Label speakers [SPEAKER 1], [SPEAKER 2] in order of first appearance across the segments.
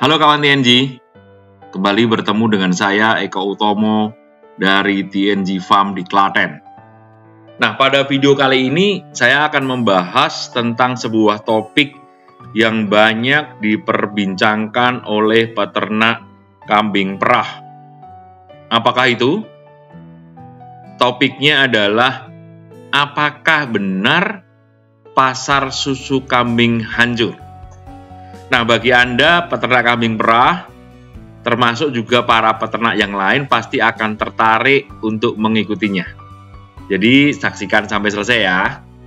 [SPEAKER 1] Halo kawan TNG, kembali bertemu dengan saya Eko Utomo dari TNG Farm di Klaten. Nah, pada video kali ini saya akan membahas tentang sebuah topik yang banyak diperbincangkan oleh peternak kambing perah. Apakah itu? Topiknya adalah apakah benar pasar susu kambing hancur? Nah, bagi Anda peternak kambing perah, termasuk juga para peternak yang lain pasti akan tertarik untuk mengikutinya. Jadi, saksikan sampai selesai ya.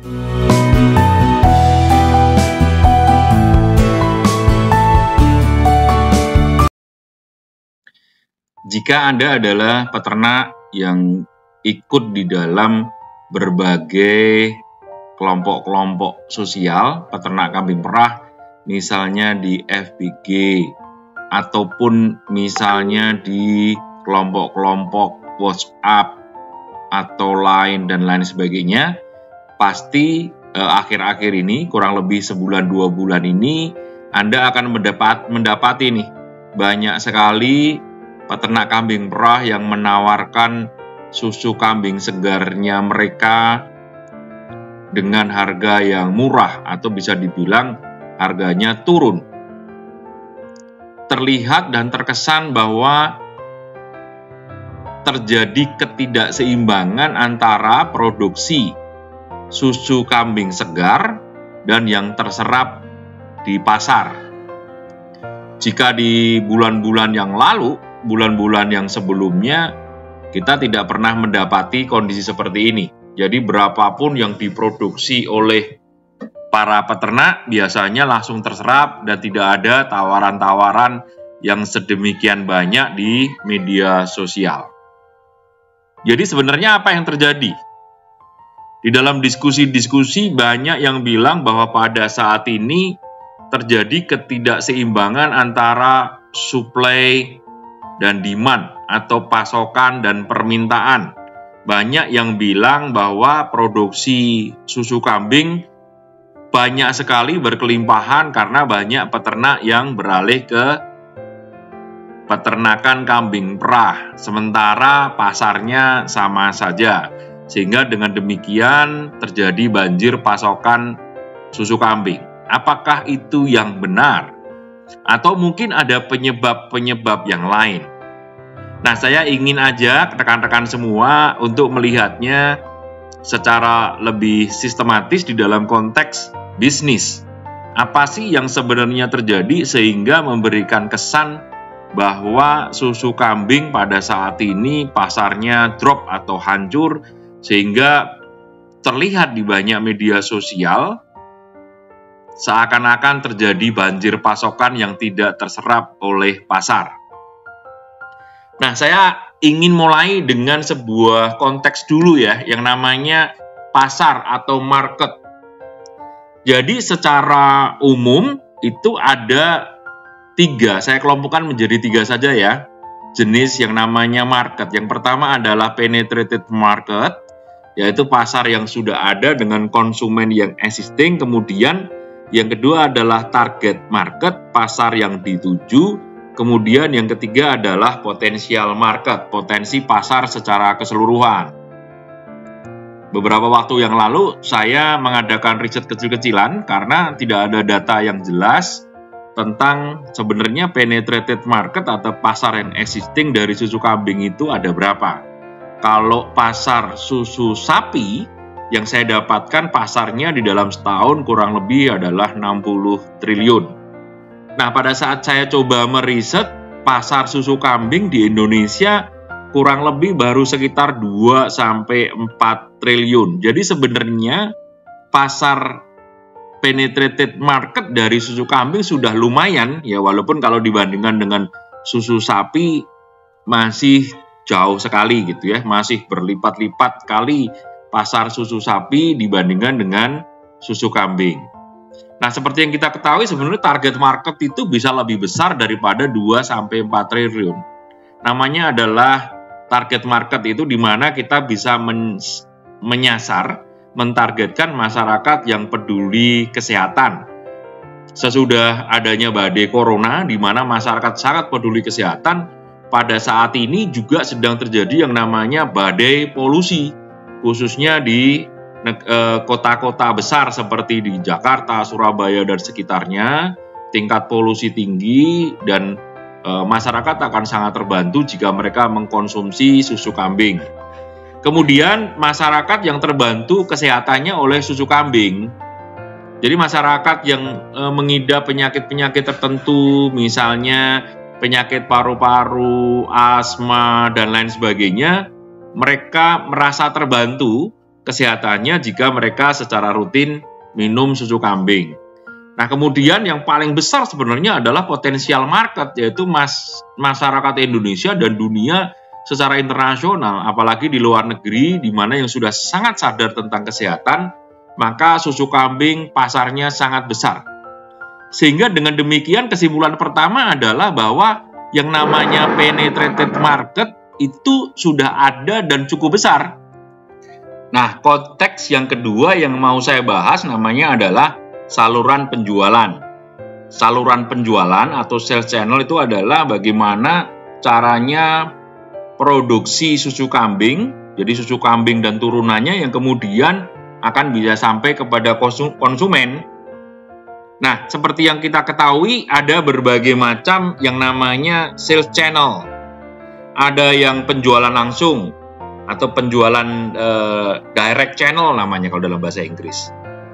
[SPEAKER 1] Jika Anda adalah peternak yang ikut di dalam berbagai kelompok-kelompok sosial peternak kambing perah, misalnya di FBG, ataupun misalnya di kelompok-kelompok WhatsApp atau lain dan lain sebagainya, pasti akhir-akhir ini, kurang lebih sebulan 2 bulan ini, Anda akan mendapati nih, banyak sekali peternak kambing perah yang menawarkan susu kambing segarnya mereka dengan harga yang murah atau bisa dibilang harganya turun. Terlihat dan terkesan bahwa terjadi ketidakseimbangan antara produksi susu kambing segar dan yang terserap di pasar. Jika di bulan-bulan yang lalu, bulan-bulan yang sebelumnya, kita tidak pernah mendapati kondisi seperti ini. Jadi berapapun yang diproduksi oleh para peternak biasanya langsung terserap dan tidak ada tawaran-tawaran yang sedemikian banyak di media sosial. Jadi sebenarnya apa yang terjadi? Di dalam diskusi-diskusi banyak yang bilang bahwa pada saat ini terjadi ketidakseimbangan antara supply dan demand atau pasokan dan permintaan. Banyak yang bilang bahwa produksi susu kambing banyak sekali berkelimpahan karena banyak peternak yang beralih ke peternakan kambing perah, sementara pasarnya sama saja. Sehingga dengan demikian terjadi banjir pasokan susu kambing. Apakah itu yang benar? Atau mungkin ada penyebab-penyebab yang lain? Nah, saya ingin ajak rekan-rekan semua untuk melihatnya secara lebih sistematis di dalam konteks bisnis. Apa sih yang sebenarnya terjadi sehingga memberikan kesan bahwa susu kambing pada saat ini pasarnya drop atau hancur, sehingga terlihat di banyak media sosial seakan-akan terjadi banjir pasokan yang tidak terserap oleh pasar. Nah, saya ingin mulai dengan sebuah konteks dulu ya, yang namanya pasar atau market. Jadi secara umum itu ada 3, saya kelompokkan menjadi 3 saja ya, jenis yang namanya market. Yang pertama adalah penetrated market, yaitu pasar yang sudah ada dengan konsumen yang existing. Kemudian yang kedua adalah target market, pasar yang dituju. Kemudian yang ketiga adalah potensial market, potensi pasar secara keseluruhan. Beberapa waktu yang lalu saya mengadakan riset kecil-kecilan karena tidak ada data yang jelas tentang sebenarnya penetrated market atau pasar yang existing dari susu kambing itu ada berapa. Kalau pasar susu sapi yang saya dapatkan pasarnya di dalam setahun kurang lebih adalah 60 triliun. Nah, pada saat saya coba meriset pasar susu kambing di Indonesia kurang lebih baru sekitar 2-4 triliun. Jadi sebenarnya pasar penetrated market dari susu kambing sudah lumayan ya, walaupun kalau dibandingkan dengan susu sapi masih jauh sekali gitu ya, masih berlipat-lipat kali pasar susu sapi dibandingkan dengan susu kambing. Nah, seperti yang kita ketahui sebenarnya target market itu bisa lebih besar daripada 2-4 triliun. Namanya adalah target market itu di mana kita bisa mentargetkan masyarakat yang peduli kesehatan. sesudah adanya badai corona di mana masyarakat sangat peduli kesehatan, pada saat ini juga sedang terjadi yang namanya badai polusi, khususnya di kota-kota besar seperti di Jakarta, Surabaya, dan sekitarnya. Tingkat polusi tinggi dan masyarakat akan sangat terbantu jika mereka mengkonsumsi susu kambing. Kemudian masyarakat yang terbantu kesehatannya oleh susu kambing. Jadi masyarakat yang mengidap penyakit-penyakit tertentu, misalnya penyakit paru-paru, asma, dan lain sebagainya, mereka merasa terbantu kesehatannya jika mereka secara rutin minum susu kambing. Nah, kemudian yang paling besar sebenarnya adalah potensial market, yaitu masyarakat Indonesia dan dunia secara internasional, apalagi di luar negeri, di mana yang sudah sangat sadar tentang kesehatan, maka susu kambing pasarnya sangat besar. Sehingga dengan demikian kesimpulan pertama adalah bahwa yang namanya penetrated market itu sudah ada dan cukup besar. Nah, konteks yang kedua yang mau saya bahas namanya adalah saluran penjualan. Saluran penjualan atau sales channel itu adalah bagaimana caranya produksi susu kambing, jadi susu kambing dan turunannya yang kemudian akan bisa sampai kepada konsumen. Nah, seperti yang kita ketahui, ada berbagai macam yang namanya sales channel. Ada yang penjualan langsung atau penjualan direct channel namanya kalau dalam bahasa Inggris.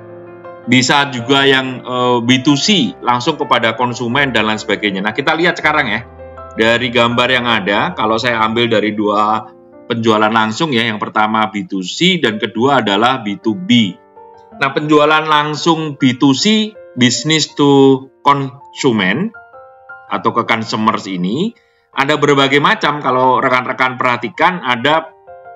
[SPEAKER 1] Bisa juga yang B2C, langsung kepada konsumen dan lain sebagainya. Nah, kita lihat sekarang ya. Dari gambar yang ada, kalau saya ambil dari dua penjualan langsung ya, yang pertama B2C dan kedua adalah B2B. Nah, penjualan langsung B2C, business to consumer atau ke consumers ini, ada berbagai macam. Kalau rekan-rekan perhatikan, ada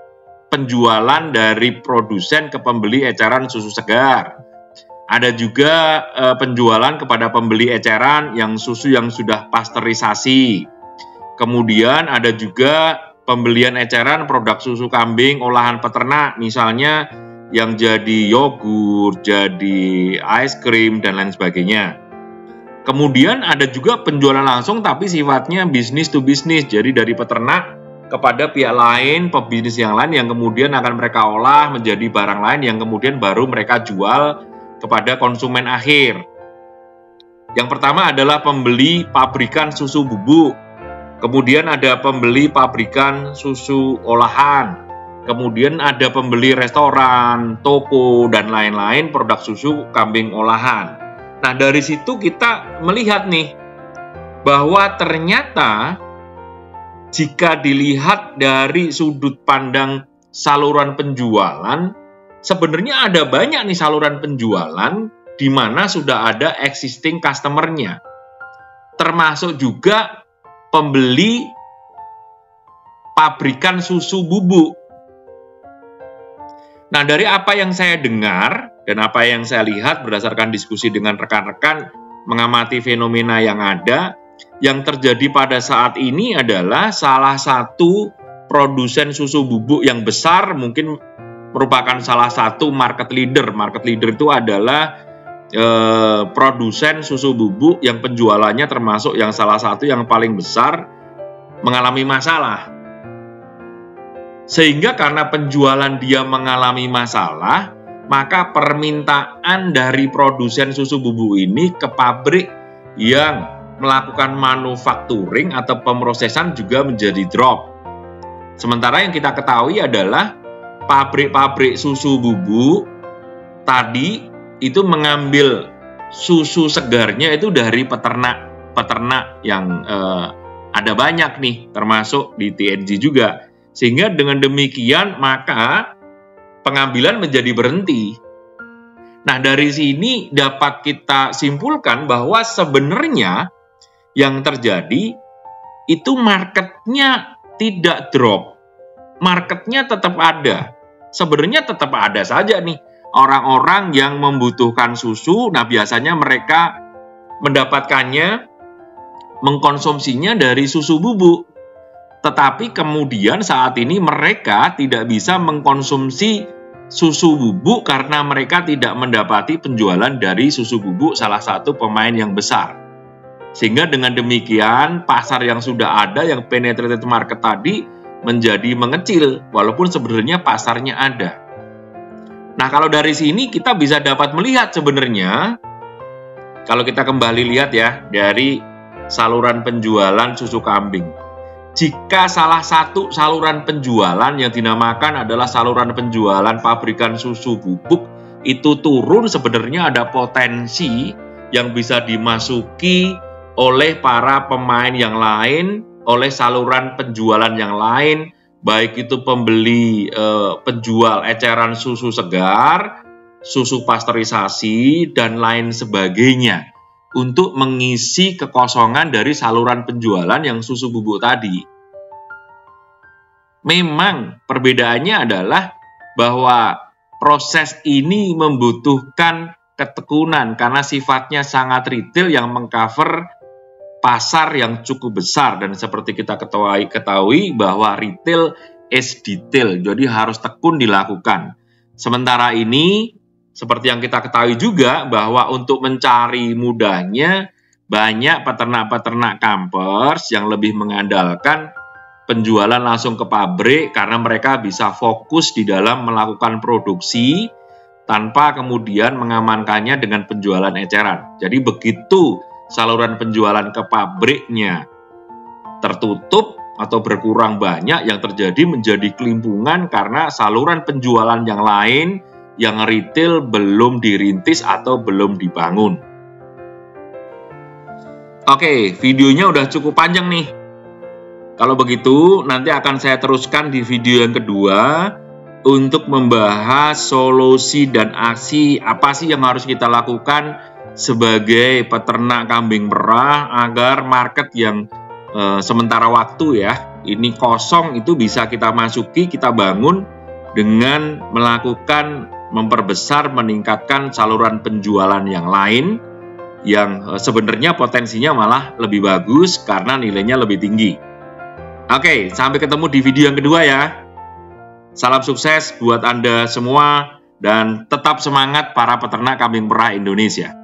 [SPEAKER 1] penjualan dari produsen ke pembeli eceran susu segar. Ada juga penjualan kepada pembeli eceran yang susu yang sudah pasteurisasi. Kemudian ada juga pembelian eceran produk susu kambing olahan peternak, misalnya yang jadi yogurt, jadi es krim, dan lain sebagainya. Kemudian ada juga penjualan langsung tapi sifatnya bisnis to bisnis, jadi dari peternak kepada pihak lain, pebisnis yang lain yang kemudian akan mereka olah menjadi barang lain yang kemudian baru mereka jual kepada konsumen akhir. Yang pertama adalah pembeli pabrikan susu bubuk. Kemudian ada pembeli pabrikan susu olahan, kemudian ada pembeli restoran, toko, dan lain-lain produk susu kambing olahan. Nah, dari situ kita melihat nih, bahwa ternyata jika dilihat dari sudut pandang saluran penjualan, sebenarnya ada banyak nih saluran penjualan di mana sudah ada existing customer-nya. Termasuk juga pembeli pabrikan susu bubuk. Nah, dari apa yang saya dengar dan apa yang saya lihat berdasarkan diskusi dengan rekan-rekan mengamati fenomena yang ada, yang terjadi pada saat ini adalah salah satu produsen susu bubuk yang besar, mungkin merupakan salah satu market leader. Market leader itu adalah produsen susu bubuk yang penjualannya termasuk yang salah satu yang paling besar mengalami masalah. Sehingga karena penjualan dia mengalami masalah, maka permintaan dari produsen susu bubuk ini ke pabrik yang melakukan manufacturing atau pemrosesan juga menjadi drop. Sementara yang kita ketahui adalah pabrik-pabrik susu bubuk tadi itu mengambil susu segarnya itu dari peternak yang ada banyak nih, termasuk di TNG juga. Sehingga dengan demikian maka pengambilan menjadi berhenti. Nah, dari sini dapat kita simpulkan bahwa sebenarnya yang terjadi itu marketnya tidak drop. Marketnya tetap ada. Sebenarnya tetap ada saja nih orang-orang yang membutuhkan susu. Nah, biasanya mereka mendapatkannya, mengkonsumsinya dari susu bubuk. Tetapi kemudian saat ini mereka tidak bisa mengkonsumsi susu bubuk karena mereka tidak mendapati penjualan dari susu bubuk salah satu pemain yang besar. Sehingga dengan demikian pasar yang sudah ada, yang penetrated market tadi menjadi mengecil walaupun sebenarnya pasarnya ada. Nah, kalau dari sini kita bisa dapat melihat sebenarnya, kalau kita kembali lihat ya dari saluran penjualan susu kambing. Jika salah satu saluran penjualan yang dinamakan adalah saluran penjualan pabrikan susu bubuk itu turun, sebenarnya ada potensi yang bisa dimasuki oleh para pemain yang lain, oleh saluran penjualan yang lain, baik itu pembeli penjual eceran susu segar, susu pasteurisasi, dan lain sebagainya, untuk mengisi kekosongan dari saluran penjualan yang susu bubuk tadi. Memang perbedaannya adalah bahwa proses ini membutuhkan ketekunan karena sifatnya sangat retail yang mengcover pasar yang cukup besar, dan seperti kita ketahui bahwa retail is detail, jadi harus tekun dilakukan. Sementara ini seperti yang kita ketahui juga bahwa untuk mencari mudahnya, banyak peternak-peternak kampers yang lebih mengandalkan penjualan langsung ke pabrik karena mereka bisa fokus di dalam melakukan produksi tanpa kemudian mengamankannya dengan penjualan eceran. Jadi begitu saluran penjualan ke pabriknya tertutup atau berkurang banyak, yang terjadi menjadi kelimpungan karena saluran penjualan yang lain yang retail belum dirintis atau belum dibangun. Oke, videonya udah cukup panjang nih. Kalau begitu, nanti akan saya teruskan di video yang kedua untuk membahas solusi dan aksi apa sih yang harus kita lakukan sebagai peternak kambing merah agar market yang sementara waktu ya, ini kosong itu bisa kita masuki, kita bangun dengan melakukan memperbesar, meningkatkan saluran penjualan yang lain yang sebenarnya potensinya malah lebih bagus karena nilainya lebih tinggi. Oke, sampai ketemu di video yang kedua ya. Salam sukses buat Anda semua dan tetap semangat para peternak kambing merah Indonesia.